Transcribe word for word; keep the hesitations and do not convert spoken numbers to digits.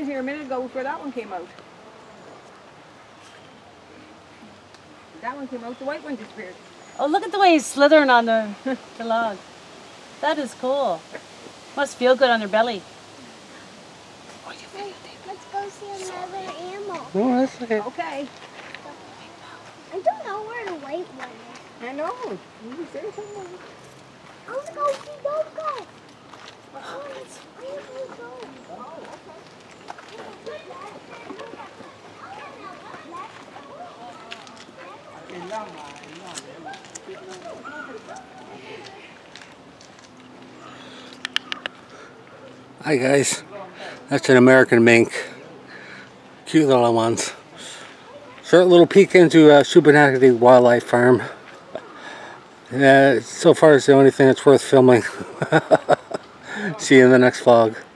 here a minute ago before that one came out. That one came out, the white one disappeared. Oh, look at the way he's slithering on the, the log. That is cool. Must feel good on their belly. Let's go see another animal. Oh, that's okay. Okay. I don't know where the white one is. I know. You say something. I want to go see those guys. Oh, let's where do we go? Oh, Hi guys, that's an American mink. Cute little ones. Short little peek into uh, Shubenacadie Wildlife Farm. Uh, so far it's the only thing that's worth filming. See you in the next vlog.